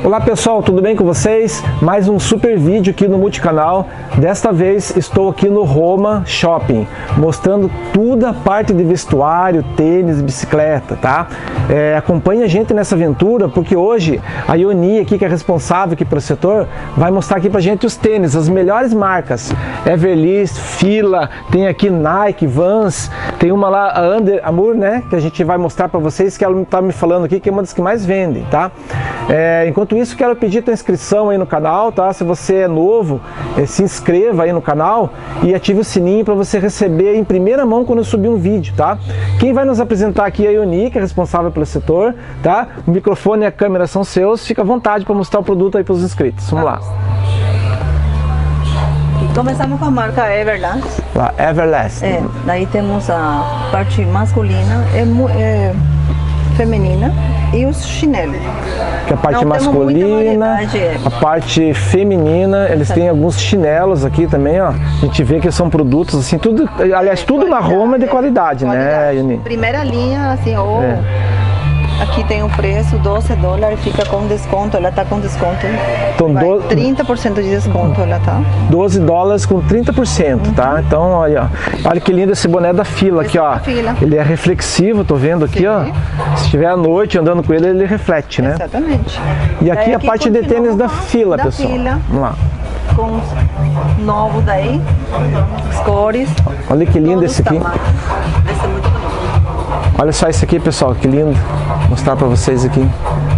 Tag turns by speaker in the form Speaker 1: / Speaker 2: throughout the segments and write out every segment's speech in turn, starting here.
Speaker 1: Olá pessoal, tudo bem com vocês? Mais um super vídeo aqui no Multicanal. Desta vez estou aqui no Roma Shopping, mostrando toda a parte de vestuário, tênis, bicicleta, tá? Acompanhe a gente nessa aventura, porque hoje a Ioni aqui, que é responsável aqui pelo setor, vai mostrar aqui pra gente os tênis, as melhores marcas. Everlist, Fila, tem aqui Nike, Vans, tem uma lá, a Under Armour, né? Que a gente vai mostrar pra vocês, que ela tá me falando aqui que é uma das que mais vendem, tá? Enquanto isso, quero pedir tua inscrição aí no canal, tá? Se você é novo, se inscreva aí no canal e ative o sininho para você receber em primeira mão quando eu subir um vídeo, tá? Quem vai nos apresentar aqui é a Ioni, que é responsável pelo setor, tá? O microfone e a câmera são seus, fica à vontade para mostrar o produto aí para os inscritos. Vamos lá.
Speaker 2: Começamos com a marca Everlast.
Speaker 1: Everlast.
Speaker 2: Daí temos a parte masculina, feminina e os chinelos.
Speaker 1: Que a parte masculina, a parte feminina, eles têm alguns chinelos aqui também, ó. A gente vê que são produtos assim, tudo, aliás, tudo na Roma é de qualidade, né, Ioni?
Speaker 2: Primeira linha, assim, aqui tem o preço, $12, fica com desconto, ela tá com desconto.
Speaker 1: Então,
Speaker 2: 30% de desconto ela tá.
Speaker 1: $12 com 30%, tá? Então, olha que lindo esse boné da Fila aqui, ó. Ele é reflexivo, tô vendo aqui, ó. Se estiver à noite andando com ele, ele reflete, né?
Speaker 2: Exatamente.
Speaker 1: E aqui a parte de tênis da Fila, pessoal. Vamos lá.
Speaker 2: Com os novos daí, as cores.
Speaker 1: Olha que lindo esse aqui.
Speaker 2: Esse é muito bonito.
Speaker 1: Olha só esse aqui, pessoal, que lindo. Vou mostrar pra vocês aqui.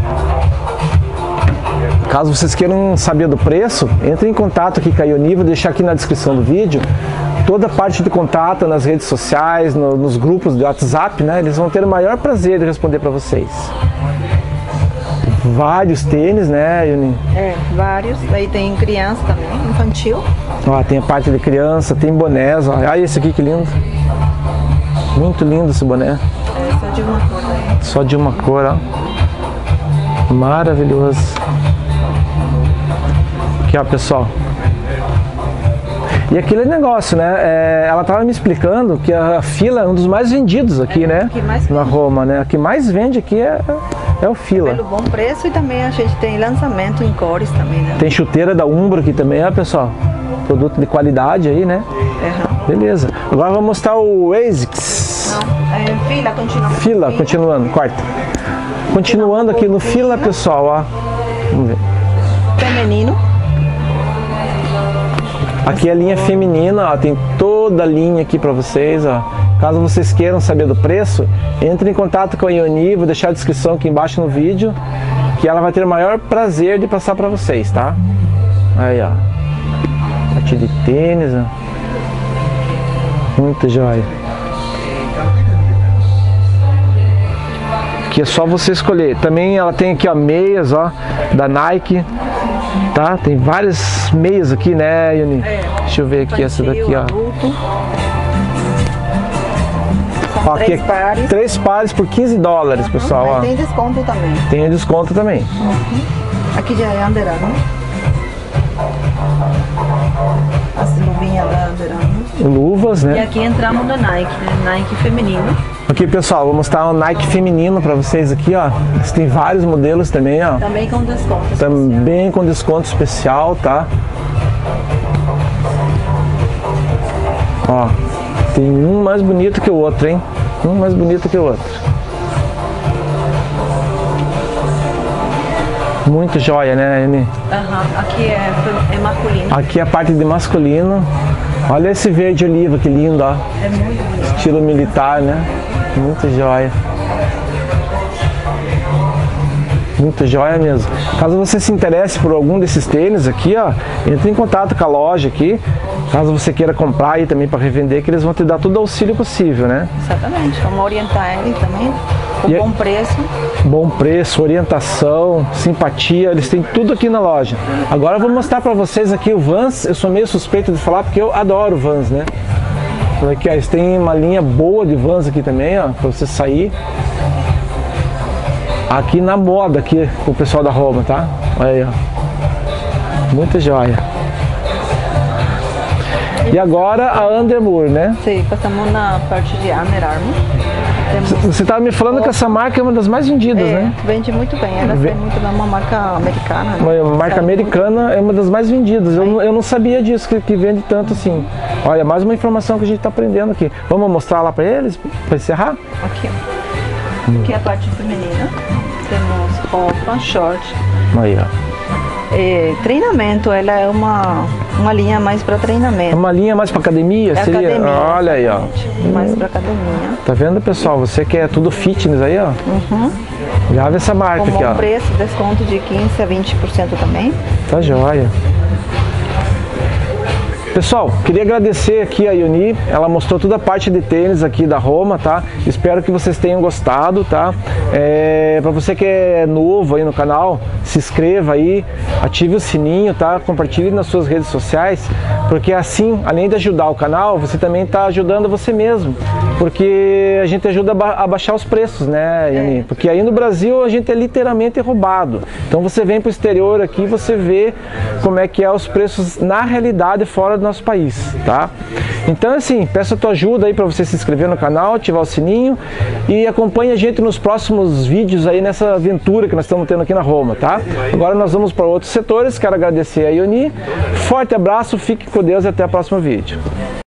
Speaker 1: Caso vocês queiram saber do preço, entre em contato aqui com a Ioni, vou deixar aqui na descrição do vídeo toda a parte de contato nas redes sociais, nos grupos de WhatsApp, né? Eles vão ter o maior prazer de responder para vocês. Vários tênis, né, Ioni?
Speaker 2: Vários. Daí tem criança também, infantil.
Speaker 1: Ó, tem a parte de criança, tem bonés, ó. Olha esse aqui que lindo. Muito lindo esse boné.
Speaker 2: Só de uma cor, né?
Speaker 1: Só de uma cor, ó. Maravilhoso. Aqui, ó, pessoal. E aquele negócio, né? Ela estava me explicando que a Fila é um dos mais vendidos aqui, né? Na Roma, né? A que mais vende aqui é o Fila.
Speaker 2: Pelo bom preço, e também a gente tem lançamento em cores também, né?
Speaker 1: Tem chuteira da Umbro aqui também, ó, pessoal. Produto de qualidade aí, né? Beleza. Agora vamos mostrar o ASICS.
Speaker 2: Não,
Speaker 1: Fila, continuando, quarta. Continuando aqui no Fila, pessoal, ó. Vamos ver.
Speaker 2: Feminino.
Speaker 1: Aqui é a linha feminina, ó, tem toda a linha aqui para vocês, ó. Caso vocês queiram saber do preço, entre em contato com a Ioni, vou deixar a descrição aqui embaixo no vídeo, que ela vai ter o maior prazer de passar para vocês, tá? Aí, ó. Parte de tênis, ó. Muito joia. Aqui é só você escolher. Também ela tem aqui, ó, meias, ó, da Nike. Tá? Tem várias meias aqui, né, Ioni? Deixa eu ver aqui, essa daqui, ó. Ó, aqui é 3 pares por $15, pessoal, ó.
Speaker 2: Tem desconto também.
Speaker 1: Tem desconto também.
Speaker 2: Aqui já é Under Armour. As luvinhas da Under Armour.
Speaker 1: Luvas, né?
Speaker 2: E aqui entramos no Nike, né? Nike feminino.
Speaker 1: Aqui, pessoal, vou mostrar o Nike feminino para vocês aqui, ó. Eles têm vários modelos também, ó.
Speaker 2: Também com desconto.
Speaker 1: Também com desconto especial, tá? Ó, tem um mais bonito que o outro, hein? Um mais bonito que o outro. Muito joia, né, Ioni?
Speaker 2: Aqui é masculino.
Speaker 1: Aqui é a parte de masculino. Olha esse verde oliva, que lindo, ó.
Speaker 2: É muito bonito.
Speaker 1: Estilo militar, né? Muito joia. Muito joia mesmo. Caso você se interesse por algum desses tênis aqui, ó, entre em contato com a loja aqui. Caso você queira comprar aí também para revender, que eles vão te dar todo o auxílio possível, né?
Speaker 2: Exatamente. Vamos orientar ele também. Com bom preço.
Speaker 1: Bom preço, orientação, simpatia, eles têm tudo aqui na loja. Agora eu vou mostrar para vocês aqui o Vans. Eu sou meio suspeito de falar porque eu adoro Vans, né? Aqui, ó, eles têm uma linha boa de Vans aqui também, ó, para você sair. Aqui na moda, aqui com o pessoal da Roma, tá? Olha aí, ó. Muita joia. E agora a Under Armour, né?
Speaker 2: Sim, passamos na parte de Under Armour.
Speaker 1: Você estava me falando que essa marca é uma das mais vendidas, né?
Speaker 2: Vende muito bem. Ela é muito bem, uma marca americana.
Speaker 1: Né? Uma marca americana é uma das mais vendidas. Eu não sabia disso, que vende tanto assim. Olha, mais uma informação que a gente está aprendendo aqui. Vamos mostrar lá para eles, para encerrar?
Speaker 2: Aqui, ó. Aqui é a parte feminina. Temos roupa, short.
Speaker 1: Aí, ó.
Speaker 2: Treinamento, ela é uma linha mais para treinamento.
Speaker 1: É uma linha mais para academia? Seria?
Speaker 2: Academia,
Speaker 1: olha aí, ó.
Speaker 2: Mais para academia.
Speaker 1: Tá vendo, pessoal? Você que é tudo fitness aí, ó. Grava essa marca
Speaker 2: com
Speaker 1: aqui, ó.
Speaker 2: Com preço, desconto de 15% a 20% também.
Speaker 1: Tá joia. Pessoal, queria agradecer aqui a Ioni, ela mostrou toda a parte de tênis aqui da Roma, tá? Espero que vocês tenham gostado, tá? Para você que é novo aí no canal, se inscreva aí, ative o sininho, tá? Compartilhe nas suas redes sociais, porque assim, além de ajudar o canal, você também está ajudando você mesmo, porque a gente ajuda a baixar os preços, né, Ioni? Porque aí no Brasil a gente é literalmente roubado. Então você vem para o exterior aqui e você vê como é que é os preços na realidade fora do nosso país, tá? Então assim, peço a tua ajuda aí para você se inscrever no canal, ativar o sininho e acompanhe a gente nos próximos vídeos aí nessa aventura que nós estamos tendo aqui na Roma, tá? Agora nós vamos para outros setores, quero agradecer a Ioni, forte abraço, fique com Deus e até o próximo vídeo.